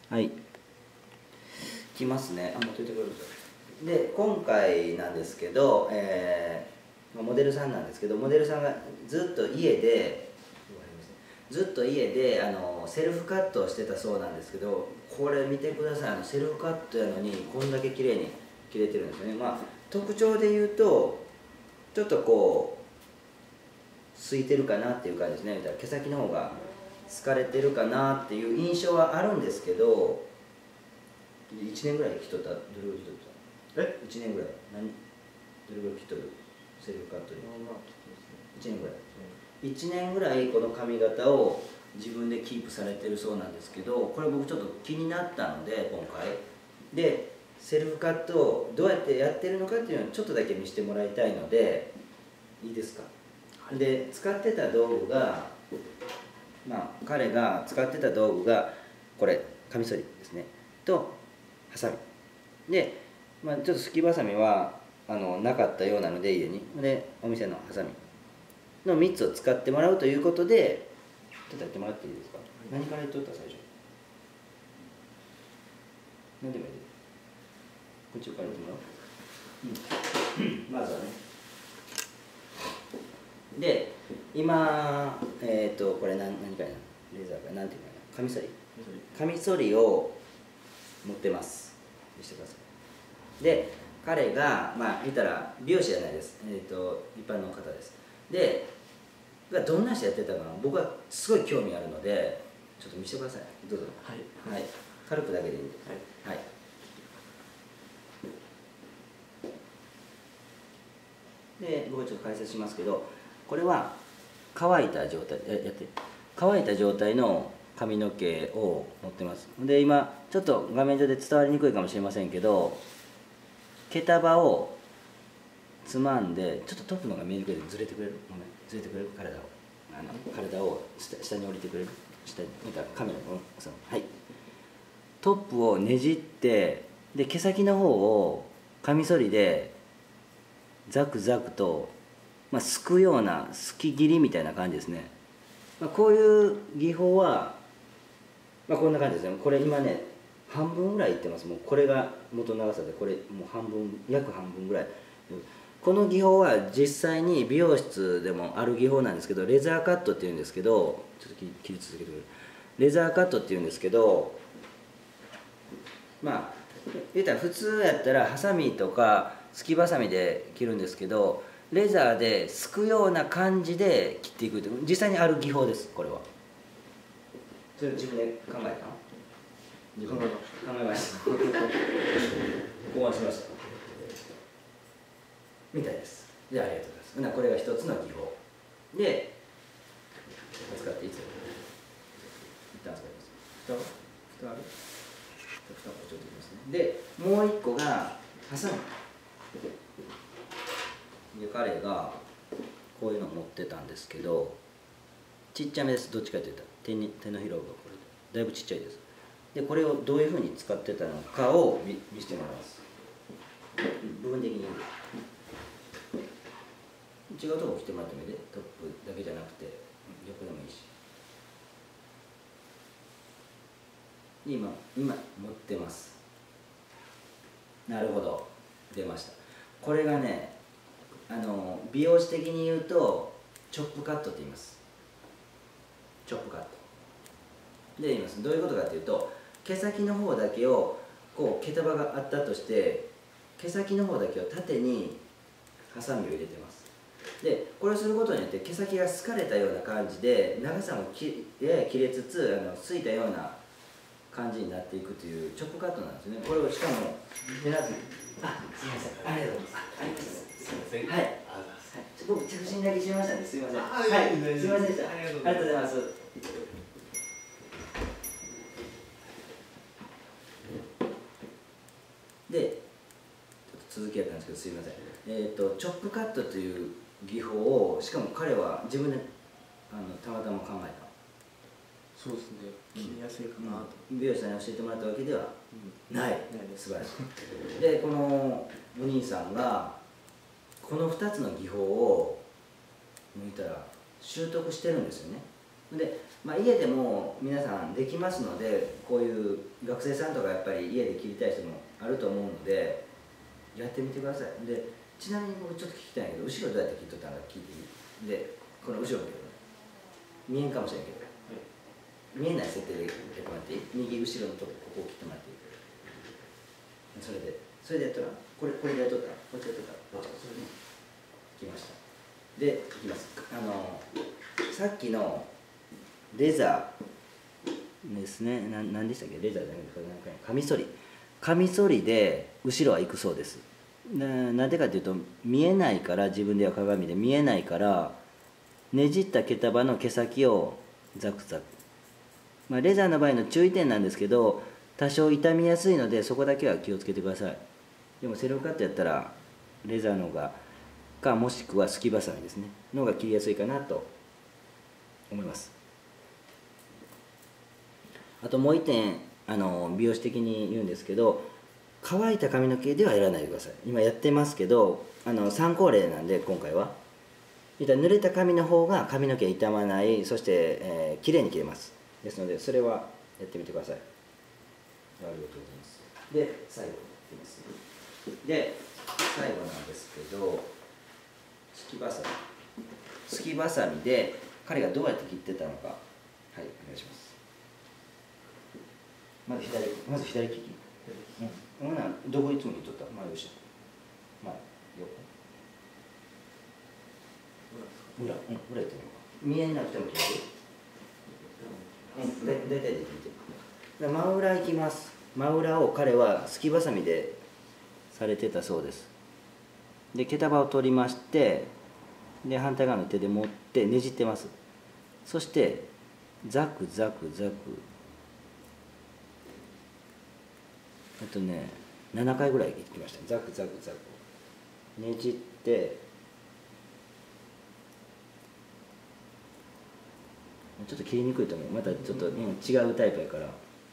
はい、いきますね。持っていてくれると。で今回なんですけど、モデルさんなんですけど、モデルさんがずっと家でセルフカットをしてたそうなんですけど、これ見てください。セルフカットやのにこんだけ綺麗に切れてるんですよね。特徴で言うとちょっとこう空いてるかなっていう感じですね。毛先の方が疲れてるかなっていう印象はあるんですけど、1年ぐらい切っとった？どれぐらい切っとった？1年ぐらいどれぐらい切っとる？セルフカットで1年ぐらい、1年ぐらいこの髪型を自分でキープされてるそうなんですけど、これ僕ちょっと気になったので今回でセルフカットをどうやってやってるのかっていうのをちょっとだけ見せてもらいたいので、いいですか？で使ってた道具が、彼が使ってた道具がこれカミソリですねとハサミで、ちょっとすきばさみはなかったようなので家に、でお店のハサミの3つを使ってもらうということで、ちょっとやってもらっていいですか？何から言っとった？最初何でもいいです。こっちからやってもらう、まずはね。で今これ何かやな、レーザーかなんていうかな、カミソリを持ってます。見せてください。で彼が言ったら美容師じゃないです、一般の方です。でどんな人やってたか僕はすごい興味あるのでちょっと見せてください。どうぞ。はい、軽くだけでいいんで。はい、で僕はちょっと解説しますけど、これは乾いた状態乾いた状態の髪の毛を持ってます。で今ちょっと画面上で伝わりにくいかもしれませんけど、毛束をつまんで、ちょっとトップのが見えにくいでずれてくれる？ごめん、ずれてくれる？体を下に降りてくれる？下にカメラのはい、トップをねじって、で毛先の方をカミソリでザクザクと、すくようなすき切りみたいな感じですね。こういう技法は、こんな感じですね。これ今ね半分ぐらいいってます。もうこれが元長さで、これもう約半分ぐらい。この技法は実際に美容室でもある技法なんですけど、レザーカットっていうんですけど、ちょっと切り続けてくれる。レザーカットっていうんですけど、言ったら普通やったらハサミとかすきばさみで切るんですけど、レザーですくような感じで切っていくって実際にある技法です。これはそれ自分で考えたの？自分で考えました考案しましたみたいです。じゃあありがとうございます。これが一つの技法で使っていつ一旦使います。蓋ある？蓋をちょっといきますね。でもう一個がハサミで、彼がこういうのを持ってたんですけど、ちっちゃめです。どっちかというと手のひらがこれだいぶちっちゃいです。でこれをどういうふうに使ってたのかを見せてもらいます。部分的に違うところ来てもらってもいいで、トップだけじゃなくて横でもいいし。今持ってます。なるほど、出ました。これがね、美容師的に言うとチョップカットって言います。チョップカットで言います。どういうことかというと、毛先の方だけをこう毛束があったとして、毛先の方だけを縦にハサミを入れてます。でこれをすることによって毛先がすかれたような感じで、長さもやや切れつつすいたような感じになっていくというチョップカットなんですね。これをしかも目立つ。すみません、ありがとうございます。ありがとうございます。すみません。はい。僕着信だけしましたね。すみません。はい。すみませんでした。ありがとうございます。で続きやったんですけど、すみません。チョップカットという技法を、しかも彼は自分でたまたま考えた。 そうですね、切りやすいかなと。 美容師さんに教えてもらったわけではない。素晴らしい。でこのお兄さんがこの2つの技法を見たら習得してるんですよね。でまあ、家でも皆さんできますので、こういう学生さんとかやっぱり家で切りたい人もあると思うのでやってみてください。でちなみに僕ちょっと聞きたいんやけど、後ろどうやって切っとったのか聞いていい？でこの後ろ見えんかもしれんけど、見えない設定でやってもらっていい？右後ろのとここを切ってもらっていい？それでやったらこれでやっとったらこっちやっとったらそれで切りました。でいきます。さっきのレザーですね、何でしたっけ？レザーじゃなくてカミソリで後ろは行くそうです。なんでかというと、見えないから、自分では鏡で見えないから、ねじった毛束の毛先をザクザク、まあ、レザーの場合の注意点なんですけど、多少傷みやすいのでそこだけは気をつけてください。でもセルフカットやったらレザーの方がか、もしくはすきばさみですねの方が切りやすいかなと思います。あともう一点、美容師的に言うんですけど、乾いた髪の毛ではやらないでください。今やってますけど、参考例なんで今回は濡れた髪の方が髪の毛傷まない、そして、きれいに切れます。ですのでそれはやってみてください。ありがとうございます。で最後いきます。で最後なんですけど、すきばさみで彼がどうやって切ってたのか、はい、お願いします。まず左利き。ほなどこいつも切っとった？前後ろ。前横。裏やってみようか。見えなくても切れる？大体で聞いて。真裏行きます。真裏を彼はすきばさみでされてたそうです。で毛束を取りまして、で反対側の手で持ってねじってます。そしてザクザクザク、7回ぐらいいきました。ザクザクザクねじって、ちょっと切りにくいと思う。またちょっと、違うタイプやから、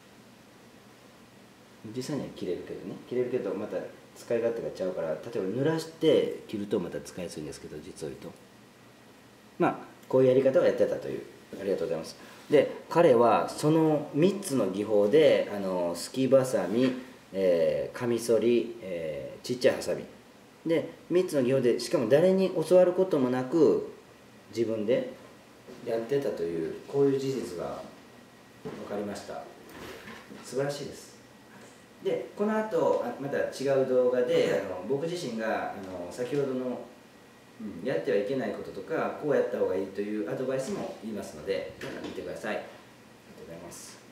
実際には切れるけどまた使い勝手がちゃうから、例えば濡らして切るとまた使いやすいんですけど、実を言うとまあこういうやり方をやってたという。ありがとうございます。で彼はその3つの技法ですきばさみ、カミソリ、ちっちゃいハサミで3つの技法で、しかも誰に教わることもなく自分でやってたという、こういう事実が分かりました。素晴らしいです。でこの後また違う動画で僕自身が先ほどのやってはいけないこととか、こうやった方がいいというアドバイスも言いますので、見てください。ありがとうございます。